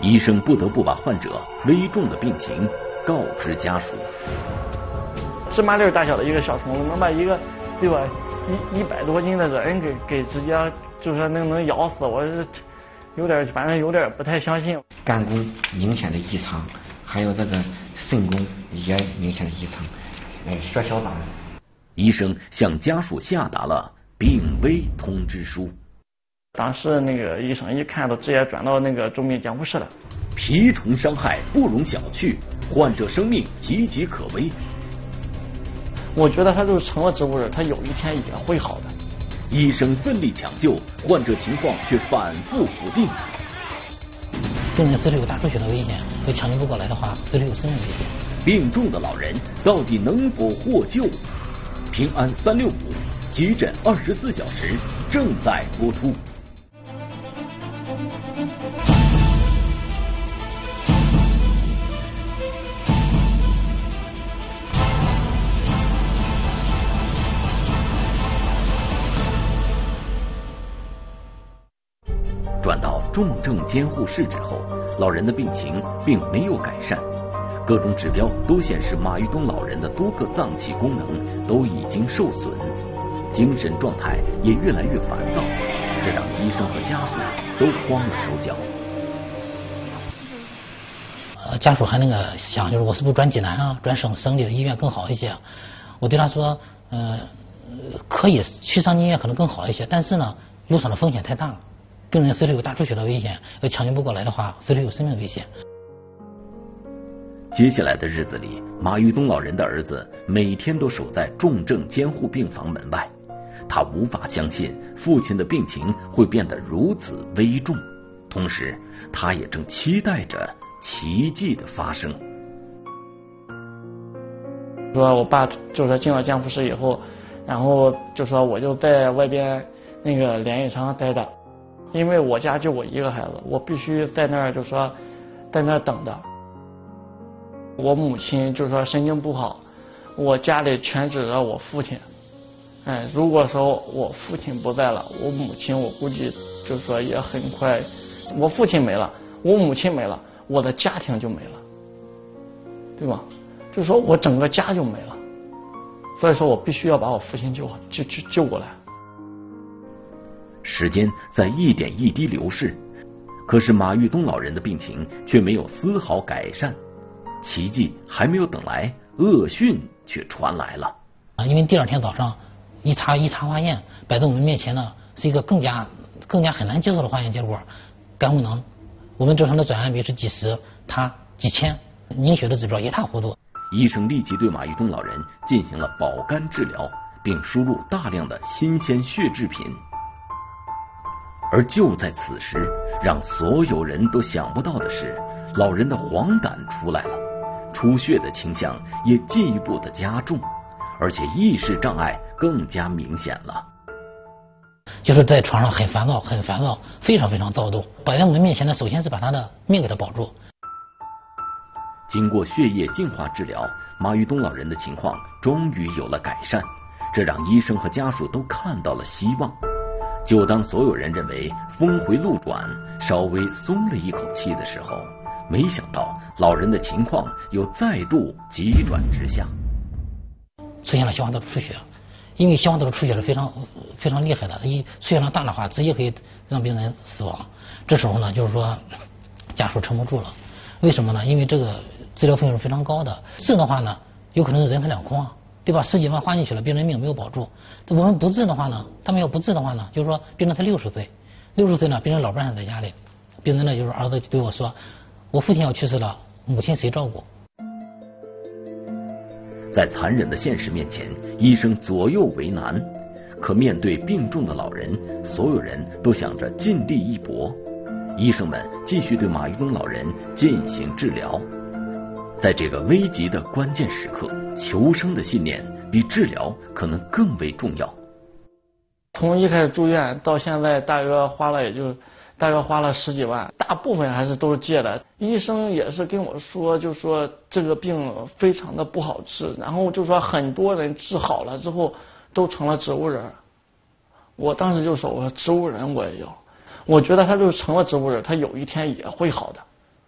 医生不得不把患者危重的病情告知家属。 芝麻粒大小的一个小虫子，能把一个对吧100多斤的人给直接就是说能咬死，我是反正有点不太相信。 肝功明显的异常，还有这个肾功也明显的异常，血小板。 医生向家属下达了病危通知书。 当时那个医生一看到，直接转到那个重病监护室了。 蜱虫伤害不容小觑，患者生命岌岌可危。 我觉得他就是成了植物人，他有一天也会好的。 医生奋力抢救，患者情况却反复否定。 病人随时有大出血的危险，要抢救不过来的话，随时有生命危险。 病重的老人到底能否获救？平安365急诊24小时正在播出。转到重症监护室之后，老人的病情并没有改善，各种指标都显示马玉东老人的多个脏器功能都已经受损，精神状态也越来越烦躁，这让医生和家属都慌了手脚。 家属还那个想，就是我是不是转济南啊，转省里的医院更好一些？我对他说，可以去上医院可能更好一些，但是呢，路上的风险太大了。病人随时有大出血的危险，要抢救不过来的话，随时有生命危险。 接下来的日子里，马玉东老人的儿子每天都守在重症监护病房门外，他无法相信父亲的病情会变得如此危重，同时他也正期待着奇迹的发生。 说我爸就说进了监护室以后，然后就说我就在外边那个连衣裳待着。因为我家就我一个孩子，我必须在那儿就说在那儿等着。我母亲就说神经不好，我家里全指着我父亲。如果说我父亲不在了，我母亲我估计就说也很快，我父亲没了，我母亲没了，我的家庭就没了，对吧？就说我整个家就没了，所以说我必须要把我父亲救过来。 时间在一点一滴流逝，可是马玉东老人的病情却没有丝毫改善，奇迹还没有等来，恶讯却传来了。 因为第二天早上一查化验，摆在我们面前呢是一个更加很难接受的化验结果，肝功能我们正常的转氨比是几十，他几千，凝血的指标一塌糊涂。 医生立即对马玉东老人进行了保肝治疗，并输入大量的新鲜血制品。而就在此时，让所有人都想不到的是，老人的黄疸出来了，出血的倾向也进一步的加重，而且意识障碍更加明显了。 就是在床上很烦躁，非常躁动。摆在我们面前呢，首先是把他的命给他保住。 经过血液净化治疗，马玉东老人的情况终于有了改善，这让医生和家属都看到了希望。就当所有人认为峰回路转，稍微松了一口气的时候，没想到老人的情况又再度急转直下， 出现了消化道出血。因为消化道出血是非常厉害的，一出血量大的话，直接可以让病人死亡。这时候呢，就是说家属撑不住了。为什么呢？因为这个治疗费用是非常高的，治的话呢，有可能是人财两空啊，对吧？10几万花进去了，病人命没有保住。我们不治的话呢，他们要不治的话呢，就是说病人才60岁，60岁呢，病人老伴还在家里，病人呢就是儿子对我说，我父亲要去世了，母亲谁照顾？ 在残忍的现实面前，医生左右为难。可面对病重的老人，所有人都想着尽力一搏。医生们继续对马玉东老人进行治疗。在这个危急的关键时刻，求生的信念比治疗可能更为重要。 从一开始住院到现在，大约花了10几万，大部分还是都是借的。医生也是跟我说，就说这个病非常的不好治，然后就说很多人治好了之后都成了植物人。我当时就说，我说植物人我也要，我觉得他就成了植物人，他有一天也会好的。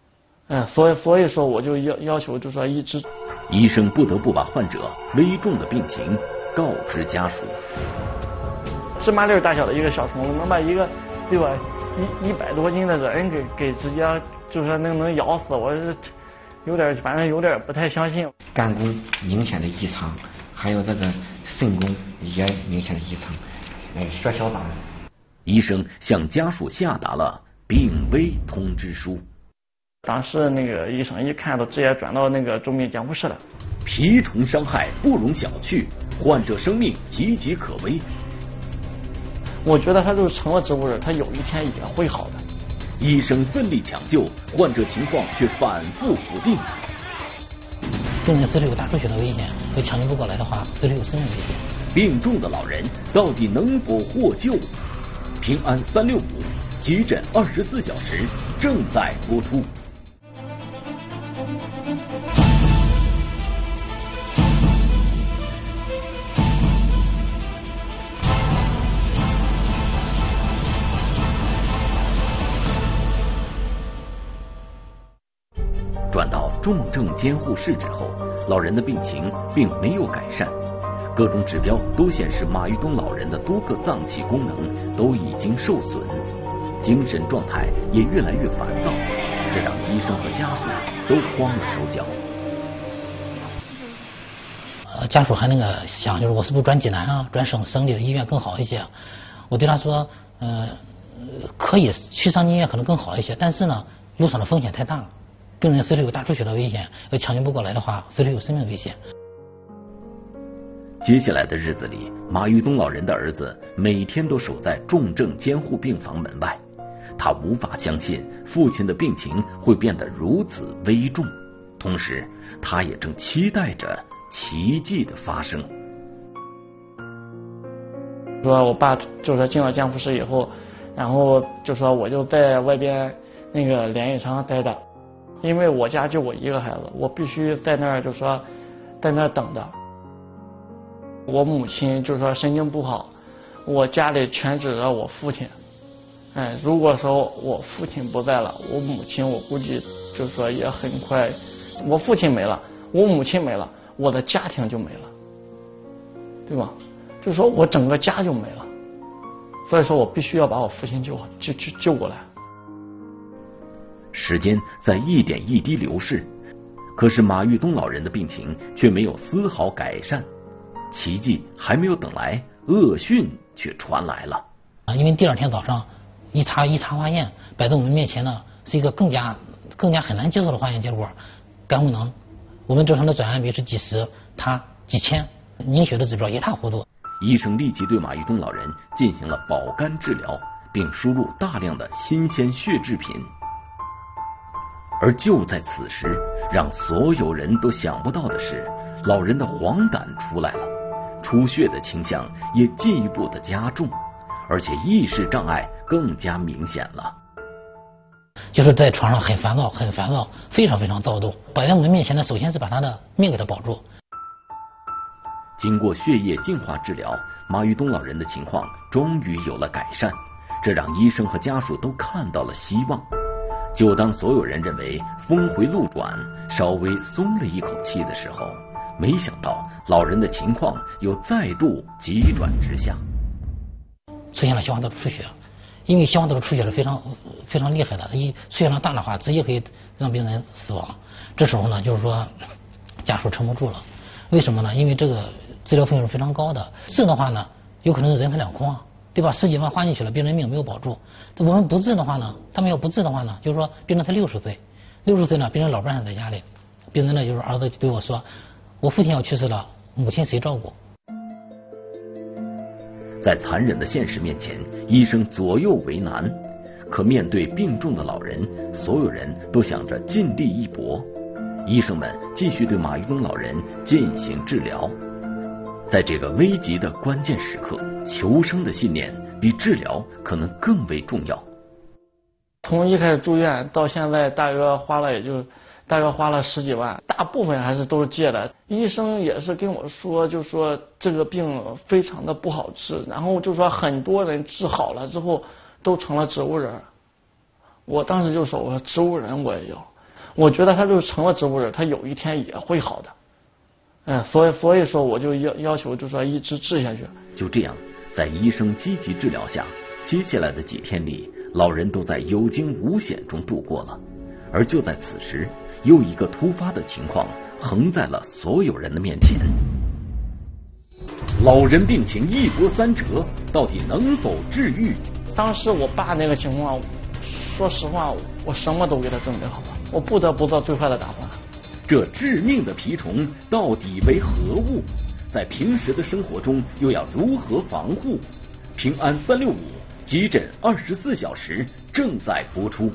所以说我就要求就说一直。 医生不得不把患者危重的病情告知家属。 芝麻粒大小的一个小虫子，能把一个对吧100多斤的人给直接就说能咬死，我是反正有点不太相信。 肝功明显的异常，还有这个肾功也明显的异常，血小板。 医生向家属下达了病危通知书。 当时那个医生一看，都直接转到那个重病监护室了。 蜱虫伤害不容小觑，患者生命岌岌可危。 我觉得他就是成了植物人，他有一天也会好的。 医生奋力抢救，患者情况却反复不定。 病人随时有大出血的危险，要抢救不过来的话，随时有生命危险。 病重的老人到底能否获救？平安365急诊24小时正在播出。转到重症监护室之后，老人的病情并没有改善，各种指标都显示马玉东老人的多个脏器功能都已经受损，精神状态也越来越烦躁，这让医生和家属都慌了手脚。 家属还想，就是我是不是转济南啊，转省里的医院更好一些？我对他说，可以去上医院可能更好一些，但是呢，路上的风险太大了。病人随时有大出血的危险，要抢救不过来的话，随时有生命危险。 接下来的日子里，马玉东老人的儿子每天都守在重症监护病房门外，他无法相信父亲的病情会变得如此危重，同时他也正期待着奇迹的发生。 说我爸就说进了监护室以后，然后就说我就在外边那个连衣裳待着。因为我家就我一个孩子，我必须在那儿就说在那儿等着。我母亲就说神经不好，我家里全指着我父亲。如果说我父亲不在了，我母亲我估计就说也很快，我父亲没了，我母亲没了，我的家庭就没了，对吧？就说我整个家就没了，所以说我必须要把我父亲救过来。 时间在一点一滴流逝，可是马玉东老人的病情却没有丝毫改善，奇迹还没有等来，恶讯却传来了。 因为第二天早上一查化验，摆在我们面前呢是一个更加很难接受的化验结果，肝功能我们正常的转氨比是几十，他几千，凝血的指标一塌糊涂。 医生立即对马玉东老人进行了保肝治疗，并输入大量的新鲜血制品。而就在此时，让所有人都想不到的是，老人的黄疸出来了，出血的倾向也进一步的加重，而且意识障碍更加明显了。 就是在床上很烦躁，非常躁动。摆在我们面前呢，首先是把他的命给他保住。 经过血液净化治疗，马玉东老人的情况终于有了改善，这让医生和家属都看到了希望。就当所有人认为峰回路转，稍微松了一口气的时候，没想到老人的情况又再度急转直下， 出现了消化道出血。因为消化道出血是非常厉害的，出血量大的话，直接可以让病人死亡。这时候呢，就是说家属撑不住了。为什么呢？因为这个治疗费用是非常高的，治的话呢，有可能是人财两空啊，对吧？10几万花进去了，病人命没有保住。我们不治的话呢，他们要不治的话呢，就是说病人才60岁，60岁呢，病人老伴还在家里，病人呢就是儿子对我说，我父亲要去世了，母亲谁照顾？ 在残忍的现实面前，医生左右为难。可面对病重的老人，所有人都想着尽力一搏。医生们继续对马玉东老人进行治疗。在这个危急的关键时刻，求生的信念比治疗可能更为重要。 从一开始住院到现在，大约花了10几万，大部分还是都是借的。医生也是跟我说，就说这个病非常的不好治，然后就说很多人治好了之后都成了植物人。我当时就说，我说植物人我也要。 我觉得他就是成了植物人，他有一天也会好的。所以说我就要求就说一直治下去。 就这样，在医生积极治疗下，接下来的几天里，老人都在有惊无险中度过了。而就在此时，又一个突发的情况横在了所有人的面前。老人病情一波三折，到底能否治愈？ 当时我爸那个情况，说实话，我什么都给他准备好了，我不得不做最坏的打算。 这致命的蜱虫到底为何物？在平时的生活中又要如何防护？平安365急诊24小时正在播出。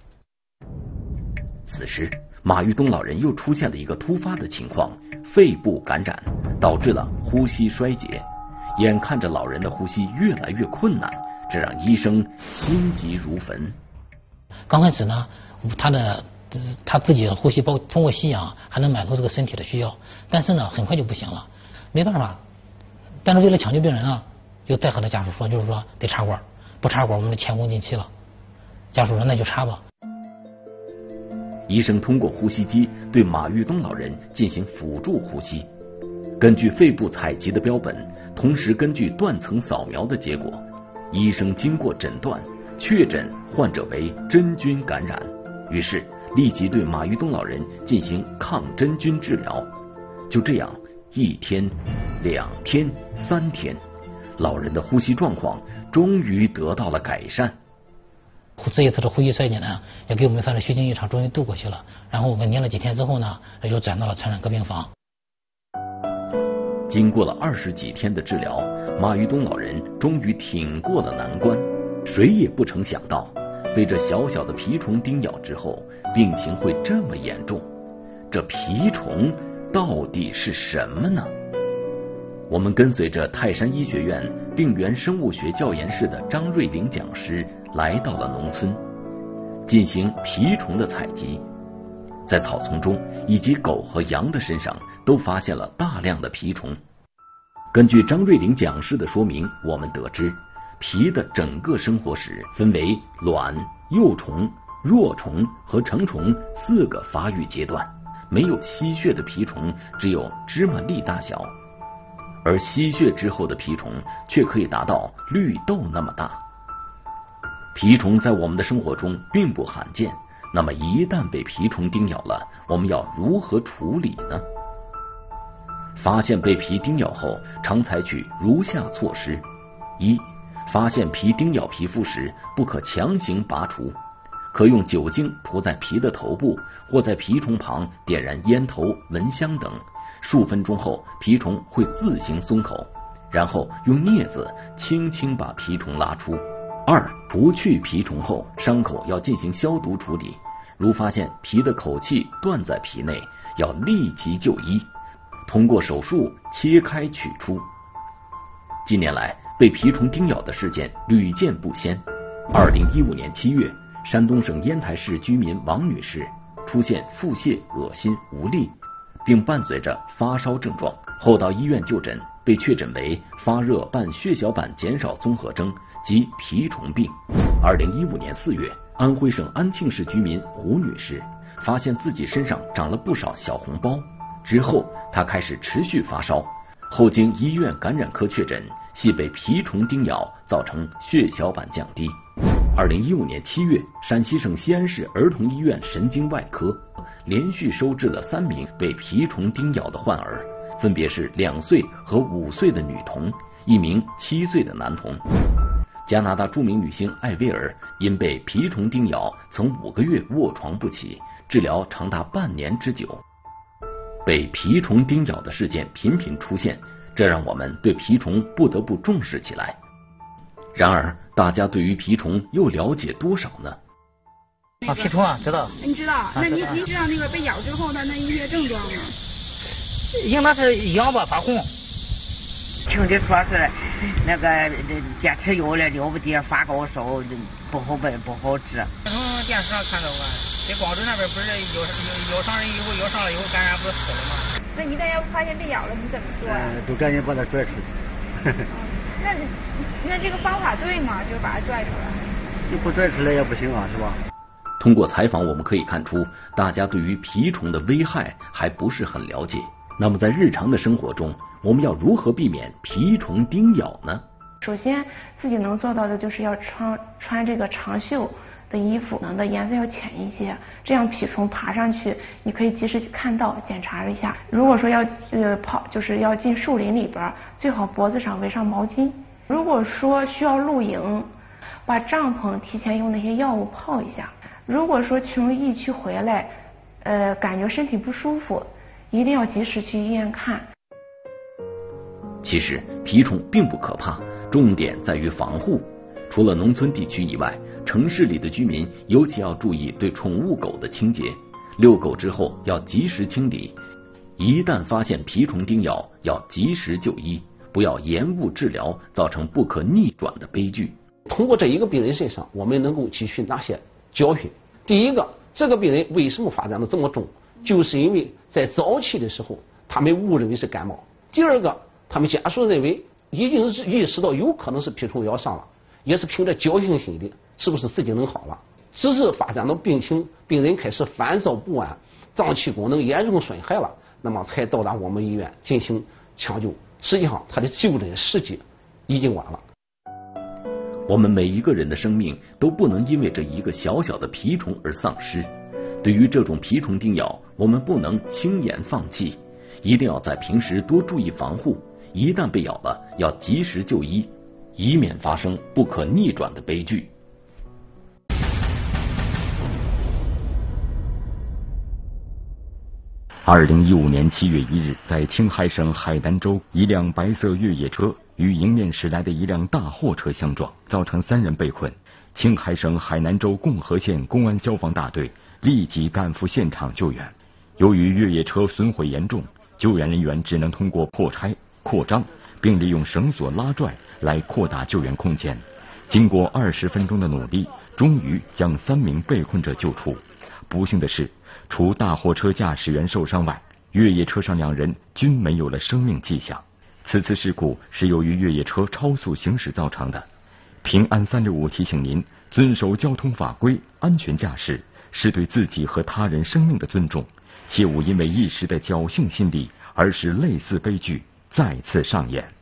此时，马玉东老人又出现了一个突发的情况，肺部感染，导致了呼吸衰竭。眼看着老人的呼吸越来越困难，这让医生心急如焚。 刚开始呢，他自己的呼吸通过吸氧还能满足这个身体的需要，但是呢，很快就不行了，没办法。但是为了抢救病人呢，就再和他家属说，就是说得插管，不插管我们就前功尽弃了。家属说那就插吧。 医生通过呼吸机对马玉东老人进行辅助呼吸，根据肺部采集的标本，同时根据断层扫描的结果，医生经过诊断，确诊患者为真菌感染，于是立即对马玉东老人进行抗真菌治疗。就这样，1天、2天、3天，老人的呼吸状况终于得到了改善。 这一次的呼吸衰竭呢，也给我们算是虚惊一场，终于度过去了。然后稳定了几天之后呢，又转到了传染科病房。 经过了20几天的治疗，马玉东老人终于挺过了难关。谁也不曾想到，被这小小的蜱虫叮咬之后，病情会这么严重。这蜱虫到底是什么呢？我们跟随着泰山医学院病原生物学教研室的张瑞玲讲师来到了农村，进行蜱虫的采集。在草丛中以及狗和羊的身上都发现了大量的蜱虫。根据张瑞玲讲师的说明，我们得知蜱的整个生活史分为卵、幼虫、弱虫和成虫4个发育阶段，没有吸血的蜱虫只有芝麻粒大小，而吸血之后的蜱虫却可以达到绿豆那么大。蜱虫在我们的生活中并不罕见，那么一旦被蜱虫叮咬了，我们要如何处理呢？发现被蜱叮咬后，常采取如下措施： 1. 发现蜱叮咬皮肤时，不可强行拔除，可用酒精涂在蜱的头部，或在蜱虫旁点燃烟头、蚊香等，数分钟后蜱虫会自行松口，然后用镊子轻轻把蜱虫拉出。2. 除去蜱虫后，伤口要进行消毒处理，如发现蜱的口气断在皮内，要立即就医，通过手术切开取出。近年来，被蜱虫叮咬的事件屡见不鲜。2015年7月，山东省烟台市居民王女士出现腹泻、恶心、无力，并伴随着发烧症状，后到医院就诊，被确诊为发热伴血小板减少综合征及蜱虫病。2015年4月，安徽省安庆市居民胡女士发现自己身上长了不少小红包，之后她开始持续发烧，后经医院感染科确诊，系被蜱虫叮咬造成血小板降低。2015年7月，陕西省西安市儿童医院神经外科连续收治了3名被蜱虫叮咬的患儿，分别是2岁和5岁的女童，1名7岁的男童。加拿大著名女星艾薇儿因被蜱虫叮咬，曾5个月卧床不起，治疗长达半年之久。被蜱虫叮咬的事件频频出现，这让我们对蜱虫不得不重视起来。然而，大家对于蜱虫又了解多少呢？ 蜱虫啊，知道。 你知道？那你知道那个被咬之后的那一些症状吗？ 应该是痒吧，发红。 听的说是那个电吃药了了不得，发高烧，不好办，不好治。 从电视上看到过，在广州那边不是咬伤人以后，咬伤了以后感染不是死了吗？ 那一旦要发现被咬了，你怎么做呀？ 都赶紧把它拽出去。 那这个方法对吗？就是把它拽出来。 你不拽出来也不行啊，是吧？ 通过采访我们可以看出，大家对于蜱虫的危害还不是很了解。那么在日常的生活中，我们要如何避免蜱虫叮咬呢？ 首先，自己能做到的就是要穿这个长袖的衣服，的颜色要浅一些，这样蜱虫爬上去，你可以及时看到，检查一下。如果说要就是要进树林里边，最好脖子上围上毛巾。如果说需要露营，把帐篷提前用那些药物泡一下。如果说从疫区回来，感觉身体不舒服，一定要及时去医院看。 其实蜱虫并不可怕，重点在于防护。除了农村地区以外，城市里的居民尤其要注意对宠物狗的清洁，遛狗之后要及时清理，一旦发现蜱虫叮咬，要及时就医，不要延误治疗，造成不可逆转的悲剧。 通过这一个病人身上，我们能够汲取哪些教训？第一个，这个病人为什么发展的这么重，就是因为在早期的时候他们误认为是感冒。第二个，他们家属认为已经意识到有可能是蜱虫咬伤了，也是凭着侥幸心理，是不是自己能好了？只是发展到病情，病人开始烦躁不安，脏器功能严重损害了，那么才到达我们医院进行抢救。实际上他的就诊时机已经晚了。 我们每一个人的生命都不能因为这一个小小的蜱虫而丧失。对于这种蜱虫叮咬，我们不能轻言放弃，一定要在平时多注意防护，一旦被咬了，要及时就医，以免发生不可逆转的悲剧。 2015年7月1日，在青海省海南州，一辆白色越野车与迎面驶来的一辆大货车相撞，造成3人被困。青海省海南州共和县公安消防大队立即赶赴现场救援。由于越野车损毁严重，救援人员只能通过破拆、扩张，并利用绳索拉拽来扩大救援空间。经过20分钟的努力，终于将3名被困者救出。不幸的是，除大货车驾驶员受伤外，越野车上2人均没有了生命迹象。此次事故是由于越野车超速行驶造成的。平安365提醒您，遵守交通法规，安全驾驶是对自己和他人生命的尊重，切勿因为一时的侥幸心理而使类似悲剧再次上演。